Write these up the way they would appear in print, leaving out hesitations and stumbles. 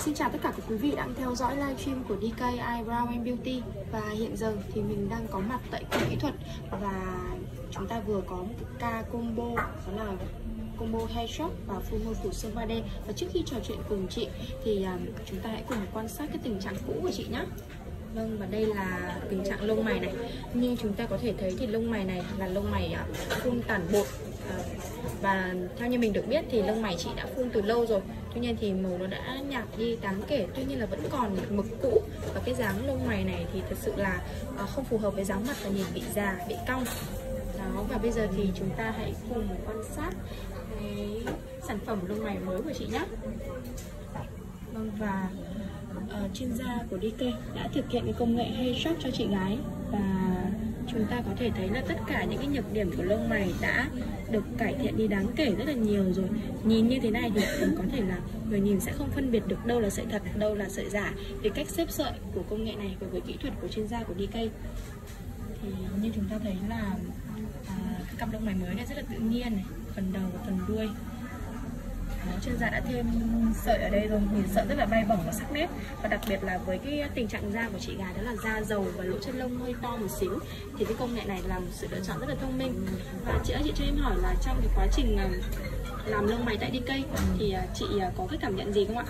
Xin chào tất cả các quý vị đang theo dõi livestream của DK Eyebrow and Beauty. Và hiện giờ thì mình đang có mặt tại cửa kỹ thuật và chúng ta vừa có một ca combo, đó là combo hair shop và full môi phủ xương 3D. Và trước khi trò chuyện cùng chị thì chúng ta hãy cùng quan sát cái tình trạng cũ của chị nhé. Vâng, và đây là tình trạng lông mày này. Như chúng ta có thể thấy thì lông mày này là lông mày phun tản bột. Và theo như mình được biết thì lông mày chị đã phun từ lâu rồi. Tuy nhiên thì màu nó đã nhạt đi đáng kể. Tuy nhiên là vẫn còn mực cũ. Và cái dáng lông mày này thì thật sự là không phù hợp với dáng mặt và nhìn bị già, bị cong. Đó, và bây giờ thì chúng ta hãy cùng quan sát cái sản phẩm lông mày mới của chị nhé. Vâng, và chuyên gia của DK đã thực hiện cái công nghệ hair shop cho chị gái. Và chúng ta có thể thấy là tất cả những cái nhược điểm của lông mày đã được cải thiện đi đáng kể rất là nhiều rồi. Nhìn như thế này thì có thể là người nhìn sẽ không phân biệt được đâu là sợi thật, đâu là sợi giả. Vì cách xếp sợi của công nghệ này với kỹ thuật của chuyên gia của DK thì như chúng ta thấy là cái cặp lông mày mới này rất là tự nhiên này, phần đầu và phần đuôi. Đó, chuyên gia đã thêm sợi ở đây rồi, nhìn sợi rất là bay bổng và sắc nét. Và đặc biệt là với cái tình trạng da của chị gái đó là da dầu và lỗ chân lông hơi to một xíu thì cái công nghệ này là một sự lựa chọn rất là thông minh. Và chị ơi, chị cho em hỏi là trong cái quá trình làm lông mày tại DK thì chị có cái cảm nhận gì không ạ?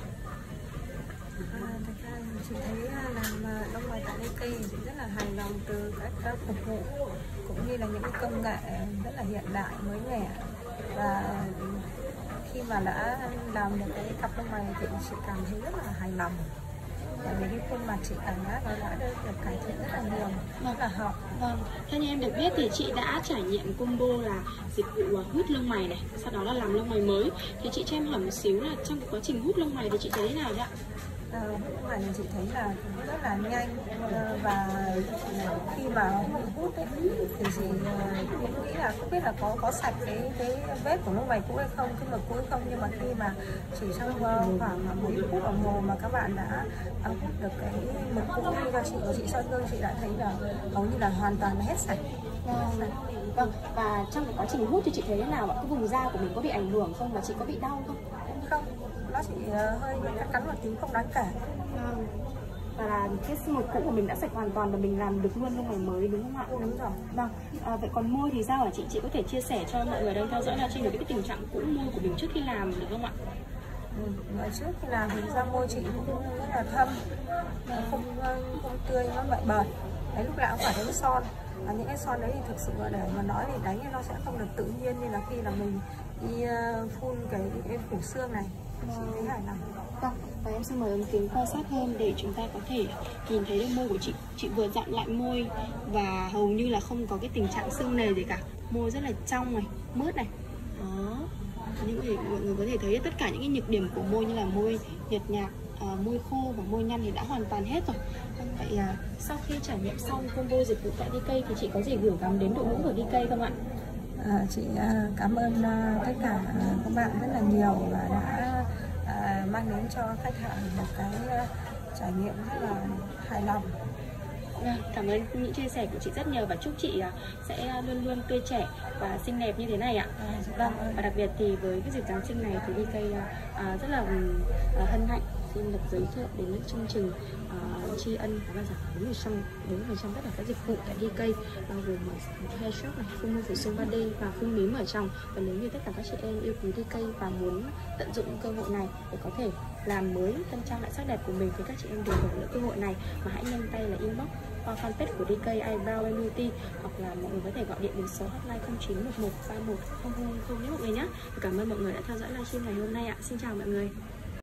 Chị thấy làm lông mày tại DK chị rất là hài lòng từ các phục vụ cũng như là những cái công nghệ rất là hiện đại mới mẻ. Và khi mà đã làm được cái cặp lông mày thì chị cảm thấy rất là hài lòng. Bởi vì cái khuôn mặt chị nó đã được cải thiện rất là nhiều, rất là hợp. Vâng, theo như em được biết thì chị đã trải nghiệm combo là dịch vụ hút lông mày này, sau đó là làm lông mày mới. Thì chị cho em hỏi một xíu là trong cái quá trình hút lông mày thì chị thấy thế nào ạ? Hút mày thì chị thấy là rất là nhanh, và khi mà hút ấy, thì chị nghĩ là không biết là có sạch cái vết của lông mày cũ hay không, cái mực cũ hay không, nhưng mà khi mà chỉ trong khoảng 1 phút đồng hồ mà các bạn đã hút được cái mực cũ đi cho chị, của chị soi gương, chị đã thấy là hầu như là hoàn toàn là hết sạch. Vâng, và trong cái quá trình hút thì chị thấy thế nào ạ? Cái vùng da của mình có bị ảnh hưởng không và chị có bị đau không? Không, nó chỉ hơi cắn một tí, không đáng kể. Và là cái mực cũ của mình đã sạch hoàn toàn và mình làm được luôn lông mày mới, đúng không ạ? Đúng rồi. Vâng, vậy còn môi thì sao hả chị? Chị có thể chia sẻ cho mọi người đang theo dõi livestream được cái tình trạng cũ môi của mình trước khi làm được không ạ? Ngày trước khi làm thì da môi chị cũng rất là thâm, không tươi, nó bậy bợt. Đấy, lúc nào cũng phải đánh son. Những cái son đấy thì thực sự là để mà nói thì đánh nó sẽ không được tự nhiên như là khi là mình đi phun cái phủ xương này. Chị thấy hài lòng. Vâng, và em xin mời ống kính quan sát hơn để chúng ta có thể nhìn thấy được môi của chị. Chị vừa dặn lại môi và hầu như là không có cái tình trạng sưng nề gì cả. Môi rất là trong này, mướt này. Đó. Mọi người có thể thấy tất cả những cái nhược điểm của môi như là môi nhợt nhạt, môi khô và môi nhăn thì đã hoàn toàn hết rồi. Vậy sau khi trải nghiệm xong combo dịch vụ tại DK thì chị có gì gửi gắm đến đội ngũ của DK không ạ? Chị cảm ơn tất cả các bạn rất là nhiều và đã mang đến cho khách hàng một cái trải nghiệm rất là hài lòng. Cảm ơn những chia sẻ của chị rất nhiều và chúc chị sẽ luôn luôn tươi trẻ và xinh đẹp như thế này ạ. Vâng, và đặc biệt thì với cái dịp Giáng sinh này thì DK rất là hân hạnh xin được giới thiệu đến chương trình tri ân và giảm 40% tất cả các dịch vụ tại DK, bao gồm hair shop này, phun môi phủ xương 3D và phun mím ở trong. Và nếu như tất cả các chị em yêu quý DK và muốn tận dụng cơ hội này để có thể làm mới tân trang lại sắc đẹp của mình thì các chị em đừng bỏ lỡ cơ hội này mà hãy nhanh tay là inbox qua fanpage của DK Eyebrow and Beauty, hoặc là mọi người có thể gọi điện đến số hotline 0911 31 000 nhé mọi người nhé. Cảm ơn mọi người đã theo dõi livestream ngày hôm nay ạ. Xin chào mọi người.